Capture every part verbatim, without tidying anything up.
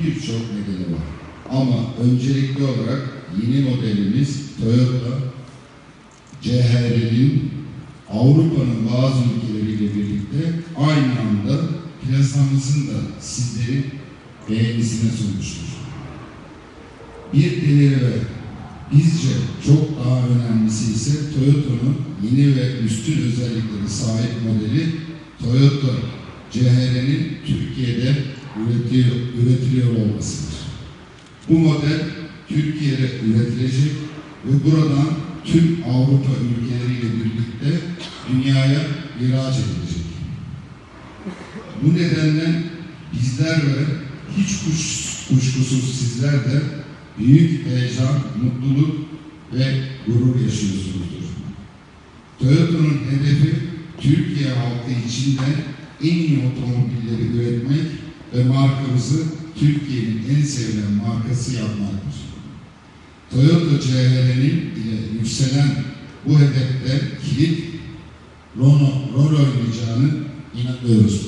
birçok nedeni var. Ama öncelikli olarak yeni modelimiz Toyota C H R'nin Avrupa'nın bazı ülkeleriyle birlikte aynı anda plasamızın da sizlerin beğenisine sunmuştur. Bir diğeri ve bizce çok daha önemlisi ise Toyota'nın yeni ve üstün özelliklere sahip modeli Toyota C H R'nin Türkiye'de üretiliyor, üretiliyor olmasıdır. Bu model Türkiye'de üretilecek ve buradan tüm Avrupa ülkeleriyle birlikte dünyaya ihraç edilecek. Bu nedenle bizler ve hiç kuş, kuşkusuz sizler de büyük heyecan, mutluluk ve gurur yaşıyorsunuzdur. Toyota'nın hedefi Türkiye halkı içinde en iyi otomobilleri üretmek ve markamızı Türkiye'nin en sevilen markası yapmaktır. Toyota C H R'nin ile yükselen bu hedefte kilit rol, rol oynayacağını inanıyoruz.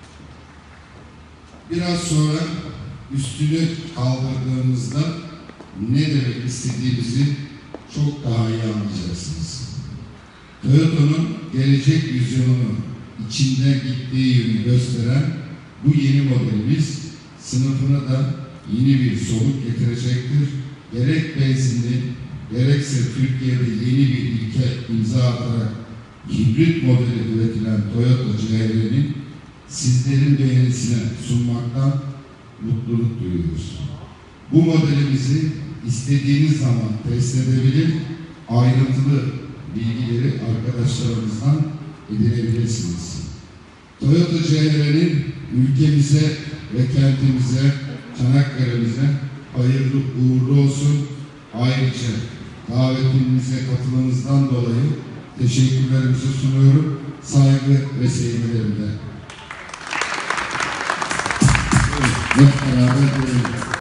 Biraz sonra üstünü kaldırdığımızda ne demek istediğimizi çok daha iyi anlayacaksınız. Toyota'nın gelecek vizyonunu içinde gittiği yönü gösteren bu yeni modelimiz sınıfına da yeni bir soluk getirecektir. Gerek benzinli, gerekse Türkiye'de yeni bir ilke imza atarak hibrit modeli üretilen Toyota C H R'nin sizlerin beğenisine sunmaktan mutluluk duyuyoruz. Bu modelimizi istediğiniz zaman test edebilir, ayrıntılı bilgileri arkadaşlarımızdan edinebilirsiniz. Toyota C H R'nin ülkemize ve kentimize, Çanakkale'mize hayırlı uğurlu olsun. Ayrıca davetimize katılımınızdan dolayı teşekkürlerimizi sunuyorum. Saygı ve sevgilerimle. Evet, hep beraber görelim.